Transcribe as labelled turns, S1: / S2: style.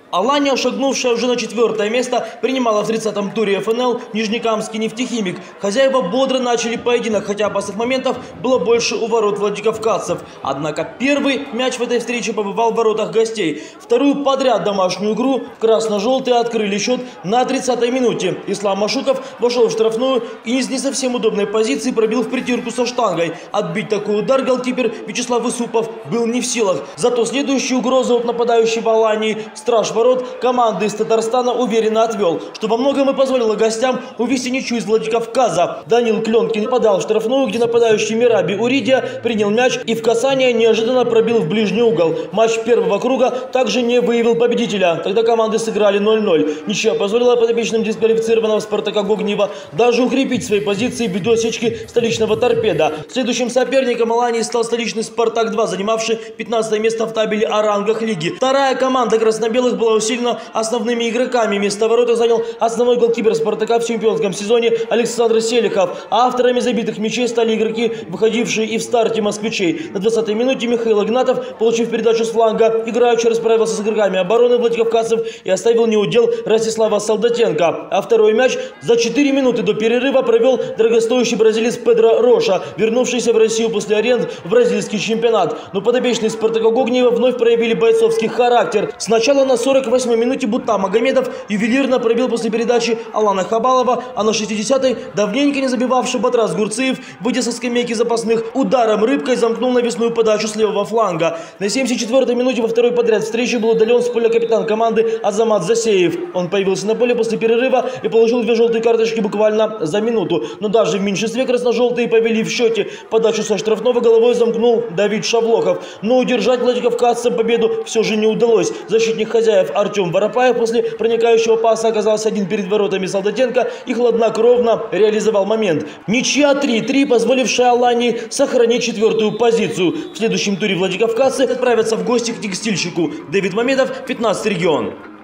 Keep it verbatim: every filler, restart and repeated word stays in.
S1: Алания, шагнувшая уже на четвертое место, принимала в тридцатом туре эф эн эл Нижнекамский нефтехимик. Хозяева бодро начали поединок, хотя опасных моментов было больше у ворот владикавказцев. Однако первый мяч в этой встрече побывал в воротах гостей. Вторую подряд домашнюю игру красно-желтые открыли счет на тридцатой минуте. Ислам Машуков вошел в штрафную и из не совсем удобной позиции пробил в притирку со штангой. Отбить такой удар голкипер Вячеслав Исупов был не в силах. Зато следующую угрозу от нападающего Алании страж ворот команды из Татарстана уверенно отвел, что во многом и позволило гостям увести ничью из Владикавказа. Данил Кленкин подал в штрафную, где нападающий Мираби Уридия принял мяч и в касание неожиданно пробил в ближний угол. Матч первого круга также не выявил победителя. Тогда команды сыграли ноль-ноль. Ничья позволила подопечным дисквалифицированного Спартака Гогнева даже укрепить свои позиции ввиду осечки столичного Торпеда. Следующим соперником Алании стал столичный Спартак-два, занимавший пятнадцатое место в табеле о рангах лиги. Вторая команда краснобелых была усилена основными игроками. Место ворота занял основной голкипер Спартака в чемпионском сезоне Александр Селихов. А авторами забитых мячей стали игроки, выходившие и в старте москвичей. На двадцатой минуте Михаил Игнатов, получив передачу с фланга, играючи расправился с игроками обороны владикавказцев и оставил неудел Ростислава Солдатенко. А второй мяч за четыре минуты до перерыва провел дорогостоящий бразилец Педро Роша, вернувшийся в Россию после аренд в бразильский чемпионат. Но подопечные Спартака Гогнева вновь проявили бойцовский характер. Сначала на сорок восьмой минуте Бута Магомедов ювелирно пробил после передачи Алана Хабалова, а на шестидесятой давненько не забивавший Батрас Гурциев, выйдя со скамейки запасных, ударом рыбкой замкнул навесную подачу с левого фланга. На семьдесят четвёртой минуте во второй подряд встречи был удален с поля капитан команды Азамат Засеев. Он появился на поле после перерыва и получил две желтые карточки буквально за минуту. Но даже в меньшинстве красно-желтые повели в счете. Подачу со штрафного головой замкнул Давид Шавлохов. Но удержать владикавказцам победу все же не удалось. Защитник хозяев Артем Воропаев после проникающего паса оказался один перед воротами Солдатенко и хладнокровно реализовал момент. Ничья три-три, позволившая Алании сохранить четвертую позицию. В следующем туре владикавказцы отправятся в гости к текстильщику. Дэвид Мамедов, пятнадцатый регион.